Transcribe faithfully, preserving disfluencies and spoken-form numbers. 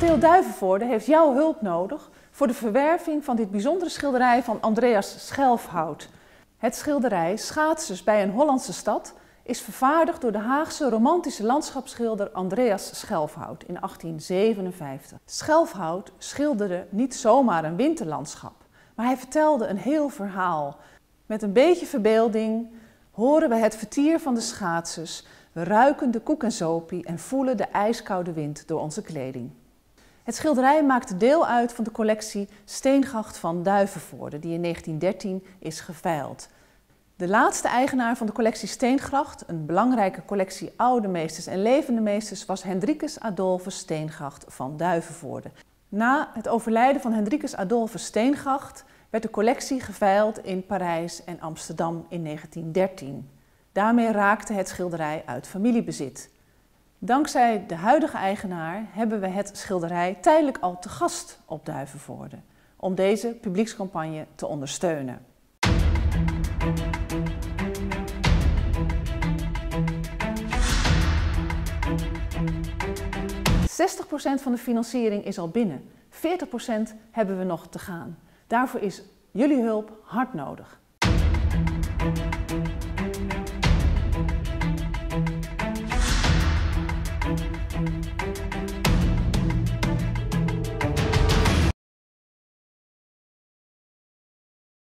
Kasteel Duivenvoorde heeft jouw hulp nodig voor de verwerving van dit bijzondere schilderij van Andreas Schelfhout. Het schilderij Schaatsers bij een Hollandse stad is vervaardigd door de Haagse romantische landschapsschilder Andreas Schelfhout in achttien zevenenvijftig. Schelfhout schilderde niet zomaar een winterlandschap, maar hij vertelde een heel verhaal. Met een beetje verbeelding horen we het vertier van de schaatsers, we ruiken de koek en zopie en voelen de ijskoude wind door onze kleding. Het schilderij maakte deel uit van de collectie Steengracht van Duivenvoorde, die in negentien dertien is geveild. De laatste eigenaar van de collectie Steengracht, een belangrijke collectie oude meesters en levende meesters, was Hendrikus Adolphus Steengracht van Duivenvoorde. Na het overlijden van Hendrikus Adolphus Steengracht werd de collectie geveild in Parijs en Amsterdam in negentien dertien. Daarmee raakte het schilderij uit familiebezit. Dankzij de huidige eigenaar hebben we het schilderij tijdelijk al te gast op Duivenvoorde, om deze publiekscampagne te ondersteunen. zestig procent van de financiering is al binnen, veertig procent hebben we nog te gaan. Daarvoor is jullie hulp hard nodig.